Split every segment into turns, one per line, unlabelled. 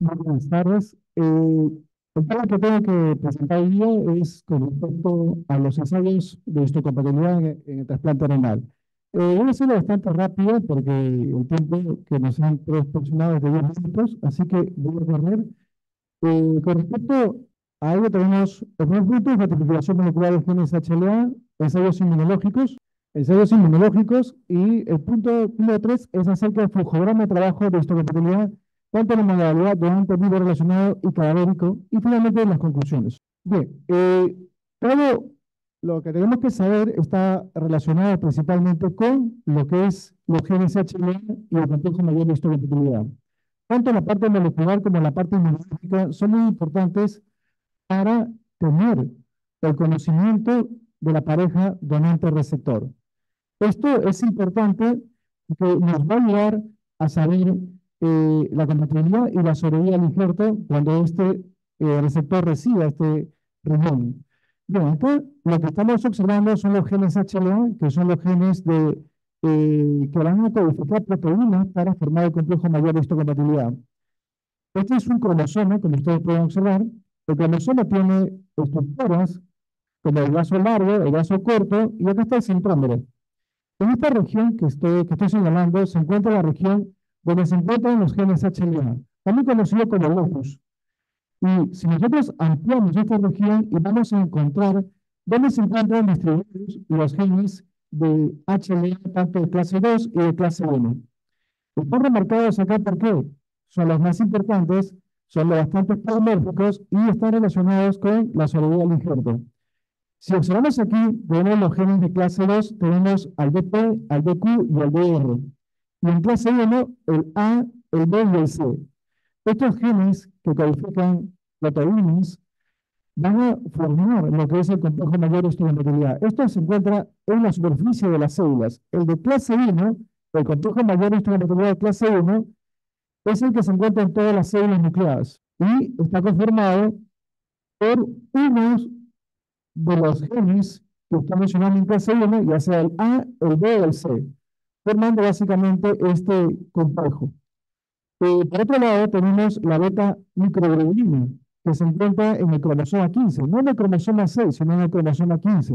Muy buenas tardes. El tema que tengo que presentar hoy día es con respecto a los ensayos de histocompatibilidad en el trasplante renal. Voy a hacerlo bastante rápido porque el tiempo que nos han proporcionado es de 10 minutos, así que voy a correr. Con respecto a ello tenemos el primer punto, es la tipificación molecular de genes HLA, ensayos inmunológicos, y el punto número 3 es acerca del flujograma de trabajo de histocompatibilidad, tanto en la modalidad de antes vivo relacionado y cadavérico, y finalmente las conclusiones. Bien, todo lo que tenemos que saber está relacionado principalmente con lo que es los genes HLA y el complejo mayor de histocompatibilidad. Tanto la parte molecular como la parte inmunológica son muy importantes para tener el conocimiento de la pareja donante-receptor. Esto es importante porque nos va a ayudar a saber la compatibilidad y la sobrevida al injerto cuando este receptor reciba este riñón. Bien, acá lo que estamos observando son los genes HLA, que son los genes que van a codificar proteínas para formar el complejo mayor de histocompatibilidad. Este es un cromosoma, como ustedes pueden observar. El cromosoma tiene estructuras como el brazo largo, el brazo corto, y acá está el centrómero. En esta región que estoy señalando se encuentra la región donde se encuentran los genes HLA, también conocido como locus. Y si nosotros ampliamos esta región y vamos a encontrar dónde se encuentran distribuidos los genes de HLA, tanto de clase 2 y de clase 1. Están remarcados acá porque son los más importantes, son los bastante polimórficos y están relacionados con la sobrevida del injerto. Si observamos aquí, tenemos los genes de clase 2, tenemos al DP, al DQ y al DR. Y en clase 1, el A, el B y el C. Estos genes que codifican proteínas van a formar lo que es el complejo mayor de histocompatibilidad. Esto se encuentra en la superficie de las células. El de clase 1, el complejo mayor de histocompatibilidad de clase 1, es el que se encuentra en todas las células nucleadas y está conformado por unos de los genes que están mencionando en clase 1, ya sea el A, el B o el C, formando básicamente este complejo. Por otro lado, tenemos la beta microglobulina, que se encuentra en el cromosoma 15, no en el cromosoma 6, sino en el cromosoma 15.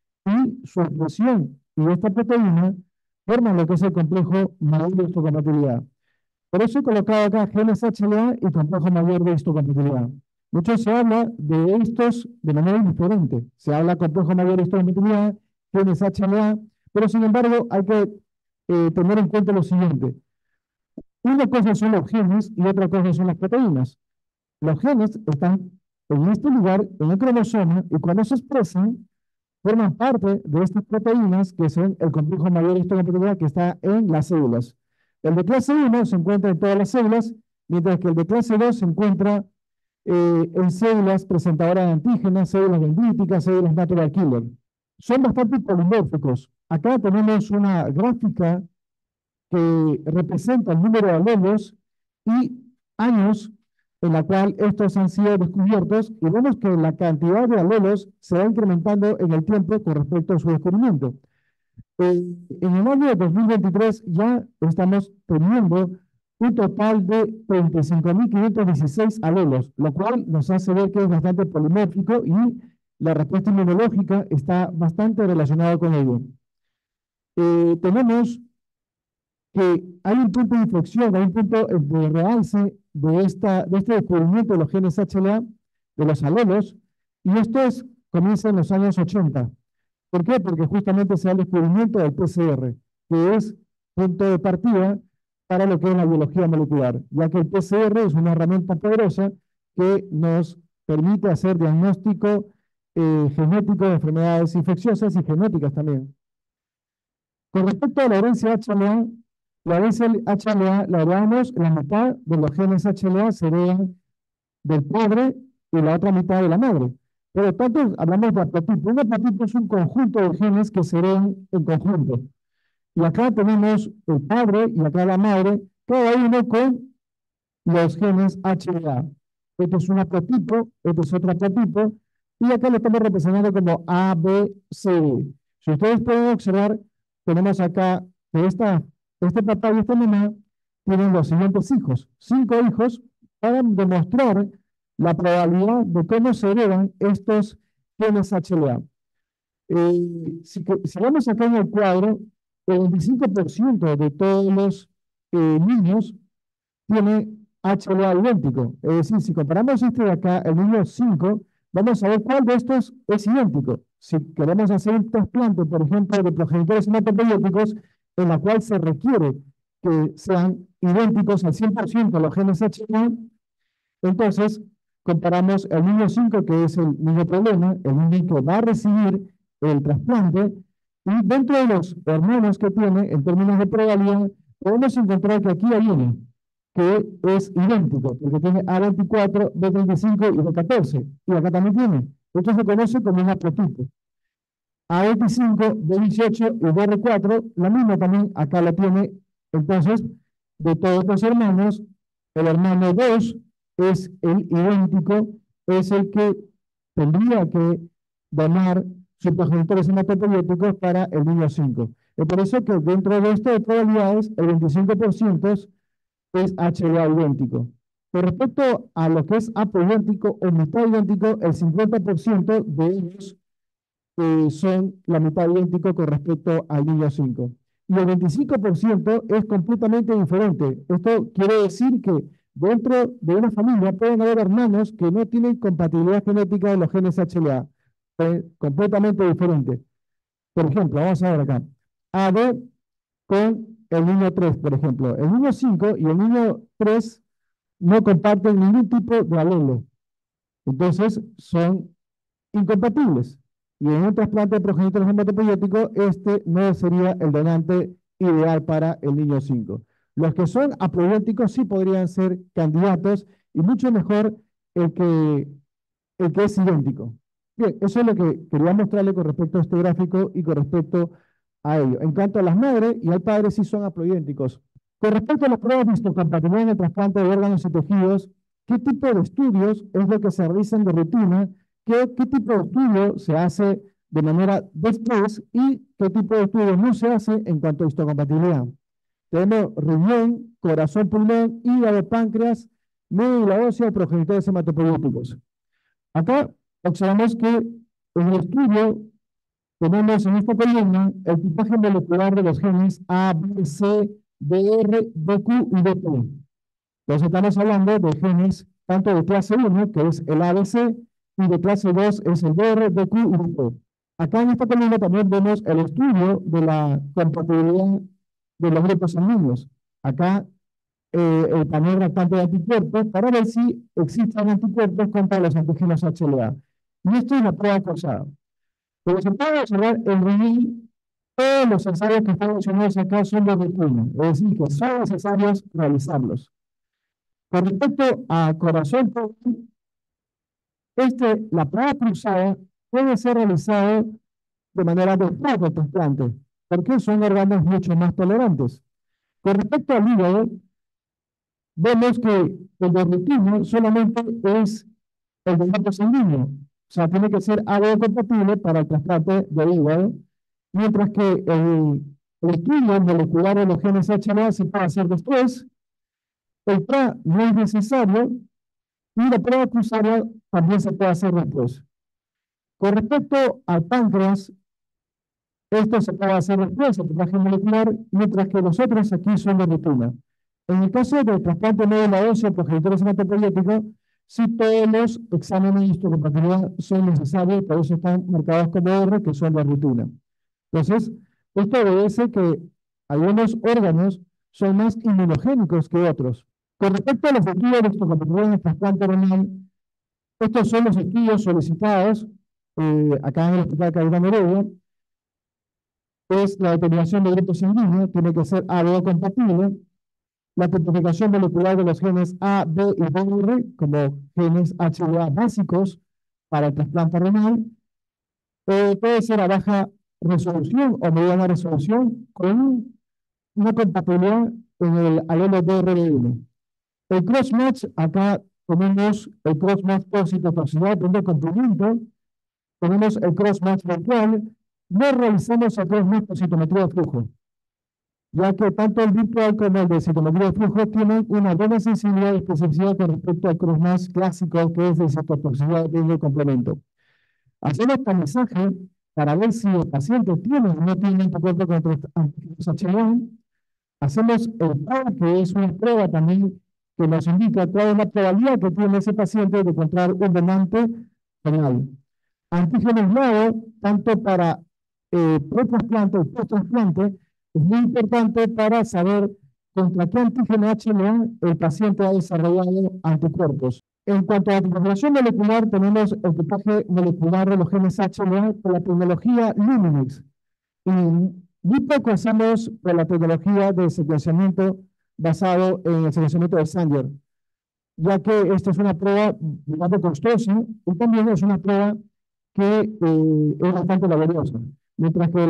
Y su expresión y esta proteína forman lo que es el complejo mayor de histocompatibilidad. Por eso he colocado acá genes HLA y complejo mayor de histocompatibilidad. Mucho se habla de estos de manera diferente. Se habla complejo mayor de histocompatibilidad, genes HLA, pero sin embargo hay que tener en cuenta lo siguiente. Una cosa son los genes y otra cosa son las proteínas. Los genes están en este lugar, en el cromosoma, y cuando se expresan, forman parte de estas proteínas que son el complejo mayor de histocompatibilidad que está en las células. El de clase 1 se encuentra en todas las células, mientras que el de clase 2 se encuentra en células presentadoras de antígenas, células dendríticas, células natural killer. Son bastante polimórficos. Acá tenemos una gráfica que representa el número de alelos y años en la cual estos han sido descubiertos, y vemos que la cantidad de alelos se va incrementando en el tiempo con respecto a su descubrimiento. En el año de 2023 ya estamos teniendo un total de 35.516 alelos, lo cual nos hace ver que es bastante polimórfico y la respuesta inmunológica está bastante relacionada con ello. Tenemos que hay un punto de inflexión, hay un punto de realce de este descubrimiento de los genes HLA, de los alelos, y comienza en los años 80. ¿Por qué? Porque justamente se da el descubrimiento del PCR, que es punto de partida para lo que es la biología molecular, ya que el PCR es una herramienta poderosa que nos permite hacer diagnóstico genético de enfermedades infecciosas y genéticas también. Con respecto a la herencia HLA, la herencia HLA la heredamos, la mitad de los genes HLA se heredan del padre y la otra mitad de la madre. Pero tanto hablamos de haplotipo. Un haplotipo es un conjunto de genes que se heredan en conjunto. Y acá tenemos el padre y acá la madre, cada uno con los genes HLA. Este es un haplotipo, este es otro haplotipo, y acá lo estamos representando como A, B, C, D. Si ustedes pueden observar, tenemos acá que este papá y esta mamá tienen los siguientes hijos, 5 hijos, para demostrar la probabilidad de cómo se heredan estos genes HLA. Si vemos acá en el cuadro, el 25% de todos los niños tiene HLA idéntico. Es decir, si comparamos este de acá, el niño 5, vamos a ver cuál de estos es idéntico. Si queremos hacer un trasplante, por ejemplo, de progenitores hematopoyéticos, en la cual se requiere que sean idénticos al 100% los genes HLA, entonces comparamos el niño 5, que es el niño problema, el niño que va a recibir el trasplante, y dentro de los hermanos que tiene, en términos de probabilidad, podemos encontrar que aquí hay uno que es idéntico, porque tiene A24, B35 y B14, y acá también tiene. Esto se conoce como un haplotipo. A25, B18 y BR4, la misma también acá la tiene. Entonces, de todos los hermanos, el hermano 2 es el idéntico, es el que tendría que donar sus progenitores hematopoyéticos para el niño 5. Es por eso que dentro de estas probabilidades, el 25% es HLA idéntico. Con respecto a lo que es apoidéntico o mitad idéntico, el 50% de ellos son la mitad idéntico con respecto al niño 5. Y el 25% es completamente diferente. Esto quiere decir que dentro de una familia pueden haber hermanos que no tienen compatibilidad genética de los genes HLA. Completamente diferente. Por ejemplo, vamos a ver acá. AB con el niño 3, por ejemplo. El niño 5 y el niño 3 no comparten ningún tipo de alelo. Entonces, son incompatibles. Y en un trasplante de progenitores hematopoyéticos, este no sería el donante ideal para el niño 5. Los que son apoidénticos sí podrían ser candidatos y mucho mejor el que es idéntico. Bien, eso es lo que quería mostrarle con respecto a este gráfico y con respecto a ello. En cuanto a las madres y al padre, sí son apoidénticos. Con respecto a las pruebas de histocompatibilidad en el trasplante de órganos y tejidos, ¿qué tipo de estudios es lo que se realizan de rutina? ¿Qué tipo de estudio se hace de manera después y qué tipo de estudio no se hace en cuanto a histocompatibilidad? Tenemos riñón, corazón, pulmón, hígado, páncreas, médula ósea, progenitores hematopoyéticos. Acá observamos que en el estudio tenemos en esta columna el tipaje molecular de los genes A, B, C, DR, BQ y BP. Entonces estamos hablando de genes tanto de clase 1, que es el ABC, y de clase 2 es el DR, BQ y BP. Acá en esta columna también vemos el estudio de la compatibilidad de los grupos sanguíneos. Acá el panel reactante de anticuerpos para ver si existen anticuerpos contra los antígenos HLA. Y esto es la prueba cruzada. Como se puede observar, el riñón, todos los ensayos que están mencionados acá son de rutina, es decir, que son necesarios realizarlos. Con respecto a corazón, la prueba cruzada puede ser realizada de manera después del trasplante, porque son órganos mucho más tolerantes. Con respecto al hígado, vemos que el de rutina solamente es el de grupo sanguíneo. O sea, tiene que ser algo compatible para el trasplante de hígado, mientras que el estudio molecular de los genes HLA se puede hacer después, el TRA no es necesario, y la prueba cruzada también se puede hacer después. Con respecto al páncreas, esto se puede hacer después, el traje molecular, mientras que los otros aquí son de rutina. En el caso del trasplante médula ósea o progenitores hematopoyéticos, sí todos los exámenes de histocompatibilidad son necesarios, por eso están marcados como R, que son de rutina. Entonces, esto obedece que algunos órganos son más inmunogénicos que otros. Con respecto a los estudios de histocompatibilidad en el trasplante renal, estos son los estudios solicitados acá en el Hospital Caridad Heredia. Es la determinación de grupo sanguíneo, tiene que ser AB compatible, la tipificación molecular de los genes A, B y BR como genes HLA básicos para el trasplante renal, puede ser a baja resolución o mediana resolución con una compatibilidad en el alelo DRL1. El crossmatch, acá tenemos el crossmatch por citotoxicidad de complemento, tenemos el crossmatch virtual, no realizamos el crossmatch por citometría de flujo. ya que tanto el virtual como el de citometría de flujo tienen una buena sensibilidad y especificidad con respecto al cross clásico, que es de citotoxicidad de complemento. Hacemos tamizaje para ver si el paciente tiene o no tiene anticuerpos contra antígenos H1. Hacemos el PAR, que es una prueba también que nos indica cuál es la probabilidad que tiene ese paciente de encontrar un donante renal. Antígeno aislado, tanto para pre-trasplante y post-trasplante, es muy importante para saber contra qué antígeno HLA el paciente ha desarrollado anticuerpos. En cuanto a la configuración molecular, tenemos el tipaje molecular de los genes HLA con la tecnología Luminex. Y muy poco hacemos con la tecnología de secuenciamiento basado en el secuenciamiento de Sanger, ya que esta es una prueba bastante costosa y también es una prueba que es bastante laboriosa. Mientras que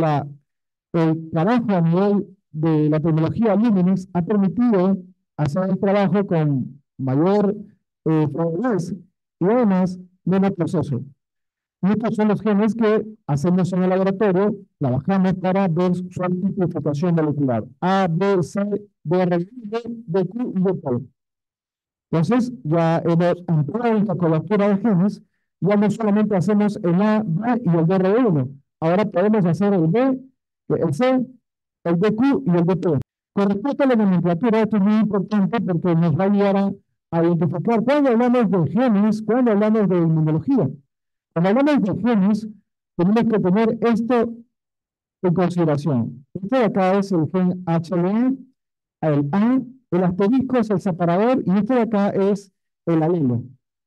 el trabajo a nivel de la tecnología Luminex ha permitido hacer el trabajo con mayor fluidez y además menos proceso. Y estos son los genes que hacemos en el laboratorio, trabajamos para ver su tipificación molecular. A, B, C, DRI, DQ y DP. Entonces, ya hemos ampliado esta cobertura de genes, ya no solamente hacemos el A, B y el DR1, ahora podemos hacer el B, el C, el DQ y el DP. Con respecto a la nomenclatura, esto es muy importante porque nos va a ayudar a identificar cuando hablamos de genes, cuando hablamos de inmunología. Cuando hablamos de genes, tenemos que tener esto en consideración. Este de acá es el gen HLA, el A, el asterisco es el separador y este de acá es el alelo.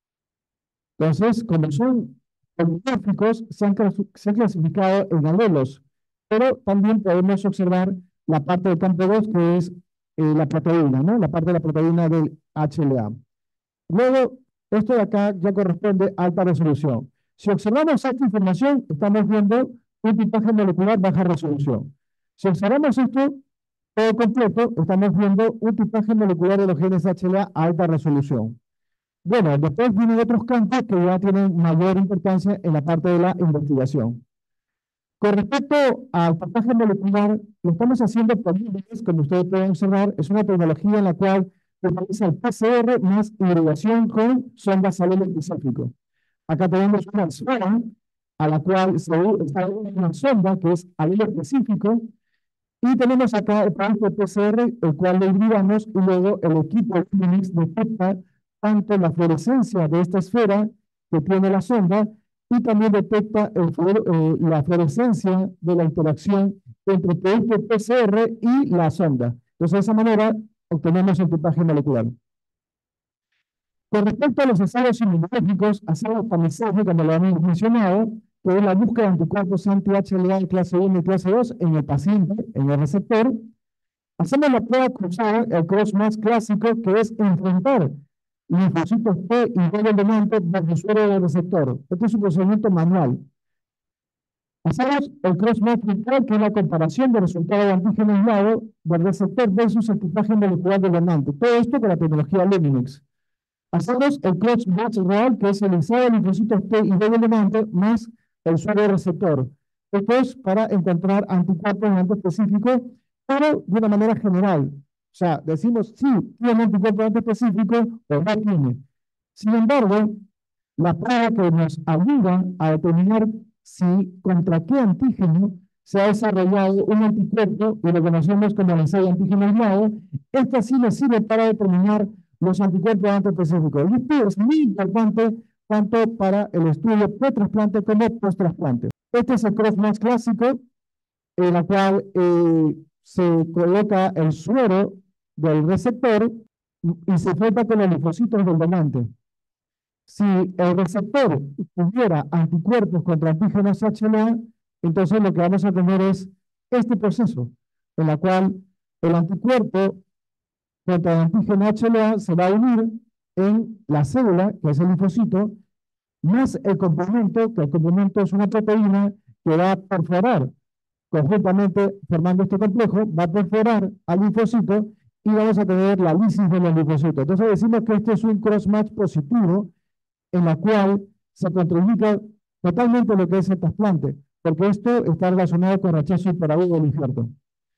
Entonces, como son polimórficos, se han clasificado en alelos, pero también podemos observar la parte del campo 2, que es la proteína, ¿no? La parte de la proteína del HLA. Luego, esto de acá ya corresponde a alta resolución. Si observamos esta información, estamos viendo un tipaje molecular baja resolución. Si observamos esto todo completo, estamos viendo un tipaje molecular de los genes HLA a alta resolución. Bueno, después vienen otros campos que ya tienen mayor importancia en la parte de la investigación. Con respecto al tipaje molecular, lo estamos haciendo por líneas, como ustedes pueden observar, es una tecnología en la cual se utiliza el PCR más hibridación con sondas alelo específico. Acá tenemos una esfera a la cual se está una sonda que es alelo específico y tenemos acá el producto PCR, el cual lo hibridamos y luego el equipo Luminex detecta tanto la fluorescencia de esta esfera que tiene la sonda y también detecta la fluorescencia de la interacción entre el producto PCR y la sonda. Entonces, de esa manera obtenemos el tipaje molecular. Con respecto a los ensayos inmunológicos, hacemos tamizaje, como lo hemos mencionado, que es la búsqueda de anticuerpos anti-HLA de clase 1 y clase 2 en el paciente, en el receptor. Hacemos la prueba cruzada, el cross más clásico, que es enfrentar linfocitos T y B del donante bajo suero del receptor. Este es un procedimiento manual. Hacemos el cross match virtual, que es la comparación de resultados de antígeno aislado del receptor versus el tipaje molecular del donante. Todo esto con la tecnología Luminex. Hacemos el cross match real, que es el ensayo de linfocitos T y B del donante más el suero del receptor. Esto es para encontrar anticuerpos específicos, pero de una manera general. O sea, decimos sí, tiene anticuerpo específico o no tiene. Sin embargo, la prueba que nos ayuda a determinar si contra qué antígeno se ha desarrollado un anticuerpo, y lo conocemos como el ensayo antígeno aislado, esta sí nos sirve para determinar los anticuerpos antiespecíficos. Y esto es muy importante tanto para el estudio pre-trasplante como post-trasplante. Este es el cross más clásico, en el cual se coloca el suero del receptor y se frota con los linfocitos del donante. Si el receptor tuviera anticuerpos contra antígenos HLA, entonces lo que vamos a tener es este proceso, en el cual el anticuerpo contra el antígeno HLA se va a unir en la célula, que es el linfocito, más el complemento, que el complemento es una proteína que va a perforar conjuntamente, formando este complejo, va a perforar al linfocito y vamos a tener la lisis de los linfocitos. Entonces decimos que este es un cross-match positivo en la cual se contraindica totalmente lo que es el trasplante, porque esto está relacionado con rechazo hiperagudo del injerto.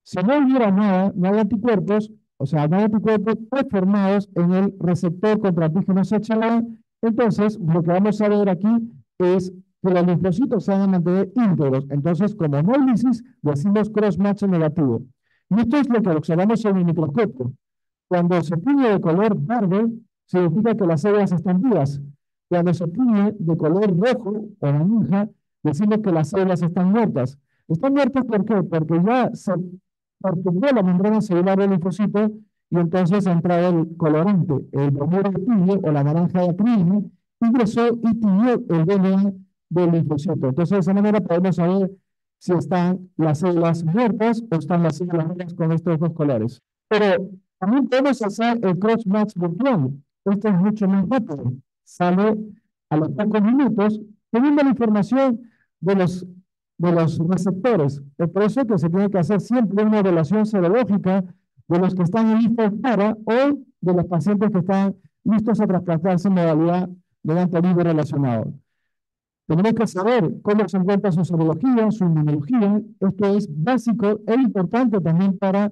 Si no hubiera nada, no hay anticuerpos, o sea, no hay anticuerpos formados en el receptor contra antígenos HLA, entonces lo que vamos a ver aquí es que los linfocitos se van a mantener íntegros. Entonces, como no hay lisis, decimos cross-match negativo. Y esto es lo que observamos en el microscopio. Cuando se tiñe de color verde, significa que las células están vivas. Cuando se tiñe de color rojo o naranja, decimos que las células están muertas. ¿Están muertas por qué? Porque ya se perturbó la membrana celular del linfocito y entonces ha entrado el colorante, el bromuro de tiño o la naranja de acril, ingresó y tiñó el DNA del linfocito. Entonces, de esa manera podemos saber si están las células muertas o están las células vivas con estos dos colores. Pero también podemos hacer el cross-match virtual. Esto es mucho más rápido. Sale a los pocos minutos teniendo la información de los receptores. Es por eso que se tiene que hacer siempre una evaluación serológica de los que están listos para o de los pacientes que están listos a trasplantarse en modalidad de antivirus relacionado. Tenemos que saber cómo se encuentra su serología, su inmunología. Esto es básico e importante también para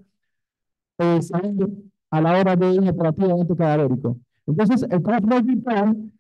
saber a la hora de una terapia anticadavérico. Entonces, el cross-match virtual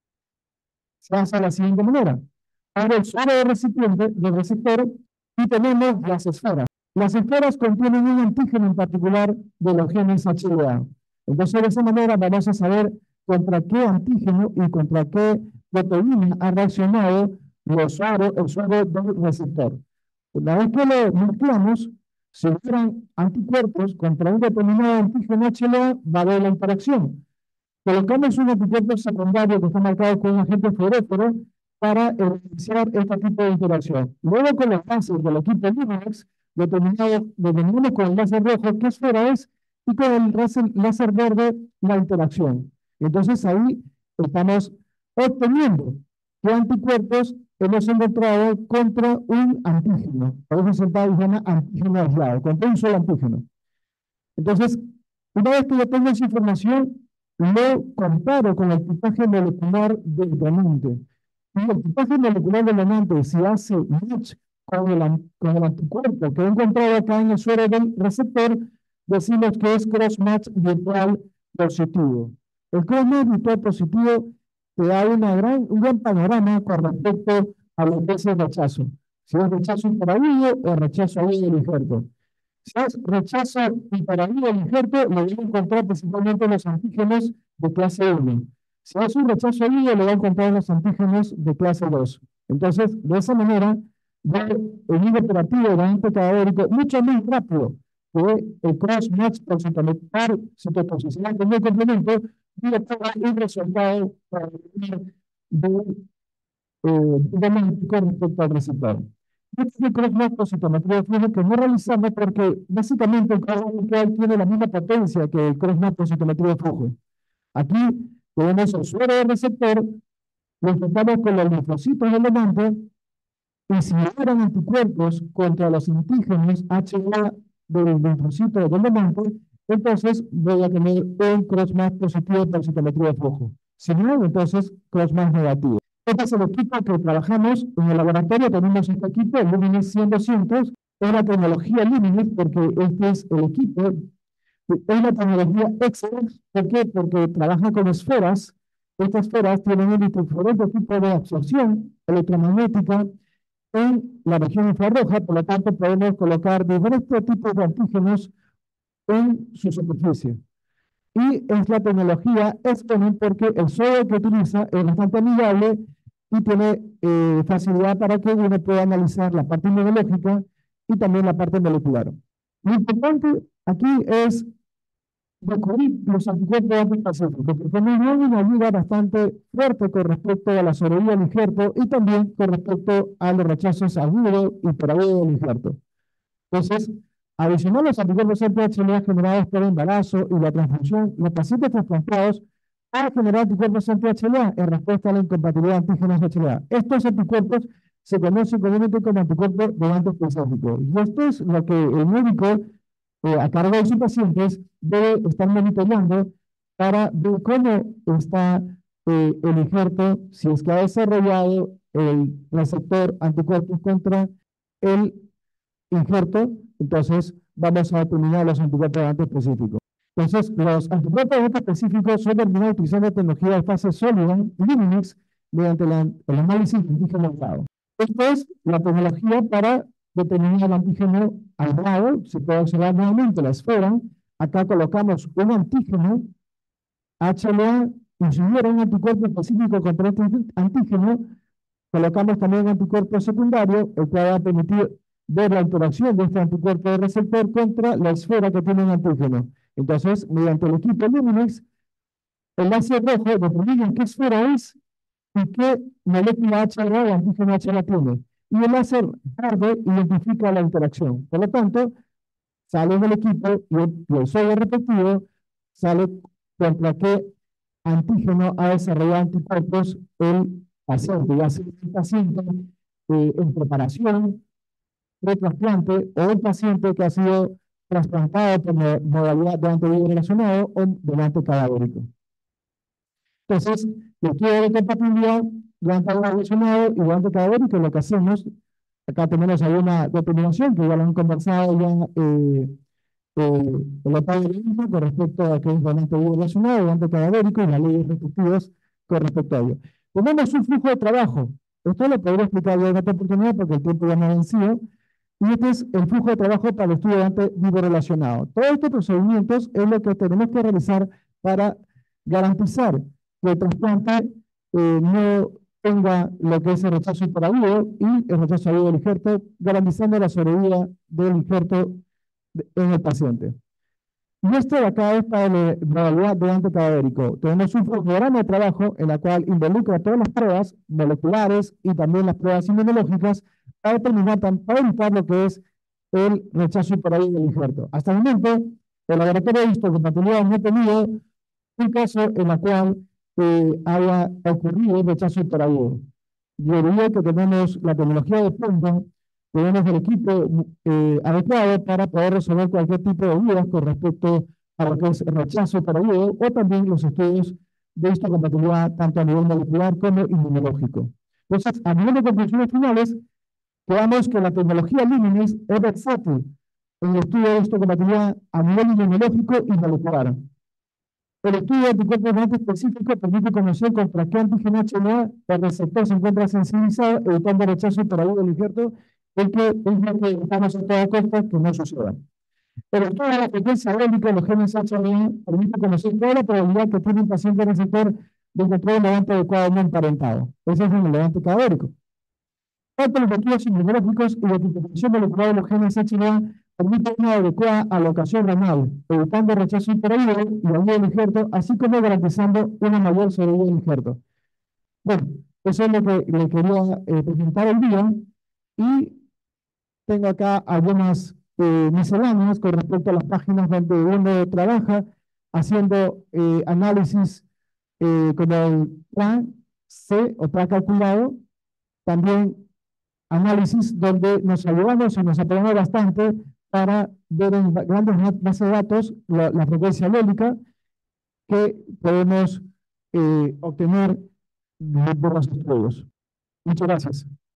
se hace de la siguiente manera. Abre el suero del recipiente, del receptor, y tenemos las esferas. Las esferas contienen un antígeno en particular de los genes HLA. Entonces, de esa manera vamos a saber contra qué antígeno y contra qué proteína ha reaccionado el suero del receptor. Una vez que lo mezclamos, si hubieran anticuerpos contra un determinado antígeno HLA, va a haber la interacción. Colocamos un anticuerpo secundario que está marcado con un agente fluoróforo para iniciar este tipo de interacción. Luego con los láseres del equipo Luminex, determinamos con el láser rojo qué esfera es y con el láser verde la interacción. Entonces ahí estamos obteniendo qué anticuerpos hemos encontrado contra un antígeno. Por eso se llama antígeno aislado, contra un solo antígeno. Entonces, una vez que yo tengo esa información, lo comparo con el tipaje molecular del donante. Y el tipaje molecular del donante, si hace match con el anticuerpo que he encontrado acá en el suero del receptor, decimos que es cross-match virtual positivo. El cross-match virtual positivo te da un gran panorama con respecto a lo que es el rechazo. Si es rechazo interagudo o rechazo agudo del injerto. Si es rechazo interagudo del injerto, lo voy a encontrar principalmente en los antígenos de clase 1. Si es un rechazo agudo, lo voy a encontrar en los antígenos de clase 2. Entonces, de esa manera, el nivel operativo de anticadavérico mucho más rápido que el cross-match por citotoxicidad con el complemento y obtenga un resultado para definir diagnóstico respecto al receptor. Este es el cross-match por citometría de flujo que no realizamos porque básicamente el cross-match tiene la misma potencia que el cross-match por citometría de flujo. Aquí tenemos el suero del receptor, lo enfrentamos con los linfocitos del donante y si hubieran anticuerpos contra los antígenos HLA del linfocito del donante, entonces voy a tener un cross-match positivo por citometría de flujo. Si no, entonces cross-match negativo. Este es el equipo que trabajamos en el laboratorio. Tenemos este equipo, el Luminex 100-200, es la tecnología Luminex porque este es el equipo, es la tecnología Excel. ¿Por qué? Porque trabaja con esferas. Estas esferas tienen un diferente tipo de absorción electromagnética en la región infrarroja, por lo tanto podemos colocar diferentes tipos de antígenos en su superficie. Y es la tecnología Exponent porque el software que utiliza es bastante amigable y tiene facilidad para que uno pueda analizar la parte inmunológica y también la parte molecular. Lo importante aquí es descubrir los anticuerpos antiespecíficos, porque tenemos una ayuda bastante fuerte con respecto a la sobrevivencia del injerto y también con respecto a los rechazos agudos y hiperagudos del injerto. Entonces, adicional a los anticuerpos anti-HLA generados por el embarazo y la transfusión, los pacientes trasplantados han generado anticuerpos anti-HLA en respuesta a la incompatibilidad de antígenos HLA. Estos anticuerpos se conocen comúnmente como anticuerpos de bando específico. Y esto es lo que el médico a cargo de sus pacientes debe estar monitoreando para ver cómo está el injerto, si es que ha desarrollado el receptor anticuerpos contra el injerto, entonces vamos a determinar los anticuerpos de antes específicos. Entonces, los anticuerpos de antes específicos son determinados utilizando tecnología de fase sólida, Luminex, mediante el análisis de antígeno aislado. Esta es la tecnología para determinar el antígeno aislado. Se puede observar nuevamente la esfera. Acá colocamos un antígeno HLA y si hubiera un anticuerpo específico contra este antígeno, colocamos también un anticuerpo secundario, el cual va a permitir ver la interacción de este anticuerpo de receptor contra la esfera que tiene un antígeno. Entonces, mediante el equipo Luminex, el láser rojo determina qué esfera es y qué molécula HLA o antígeno HLA tiene. Y el láser verde identifica la interacción. Por lo tanto, sale del equipo y el software respectivo sale contra qué antígeno ha desarrollado anticuerpos el paciente, ya sea el paciente en preparación, pretrasplante o el paciente que ha sido trasplantado por modalidad de antivirus relacionado o delante cadavérico. Entonces, el estudio de compatibilidad delante relacionado y delante cadavérico, lo que hacemos, acá tenemos ahí una determinación que ya lo han conversado ya el operacionismo con respecto a que es donante relacionado, donante cadavérico y las leyes respectivas con respecto a ello. Tenemos un flujo de trabajo. Esto lo podría explicar yo en otra oportunidad porque el tiempo ya me ha vencido. Y este es el flujo de trabajo para el estudio de donante vivo relacionado. Todos estos procedimientos es lo que tenemos que realizar para garantizar que el trasplante no tenga lo que es el rechazo superagudo y el rechazo agudo del injerto, garantizando la sobrevida del injerto en el paciente. Y esto de acá es para la modalidad de anticadavérico. Tenemos un programa de trabajo en la cual involucra todas las pruebas moleculares y también las pruebas inmunológicas para determinar, para evitar lo que es el rechazo por ahí del injerto. Hasta el momento, el laboratorio de histocompatibilidad no ha tenido un caso en el cual haya ocurrido rechazo por ahí. Debido a que tenemos la tecnología de punta, tenemos el equipo adecuado para poder resolver cualquier tipo de dudas con respecto a lo que es el rechazo por ahí o también los estudios de histocompatibilidad tanto a nivel molecular como inmunológico. Entonces, a nivel de conclusiones finales, veamos que la tecnología Luminex es versátil en el estudio de histocompatibilidad a nivel inmunológico y molecular. El estudio de anticuerpos específico permite conocer contra qué antígeno HLA el receptor se encuentra sensibilizado, evitando rechazo por ahí del injerto, el que es lo que estamos a toda costa que no suceda. El estudio de la frecuencia aeróbica de los genes HLA permite conocer toda la probabilidad que tiene un paciente receptor de encontrar un levante adecuado no emparentado. Ese es un levante cadavérico. Tanto los estudios inmunológicos y la tipificación molecular de los genes HLA permite una adecuada alocación renal, evitando rechazo interagudo y agudo del injerto, así como garantizando una mayor sobrevida del injerto. Bueno, eso es lo que le quería presentar el día y tengo acá algunas misceláneas con respecto a las páginas donde uno trabaja haciendo análisis con el plan C o plan calculado, también análisis donde nos ayudamos y nos apoyamos bastante para ver en grandes bases de datos la frecuencia alólica que podemos obtener de los estudios. Muchas gracias.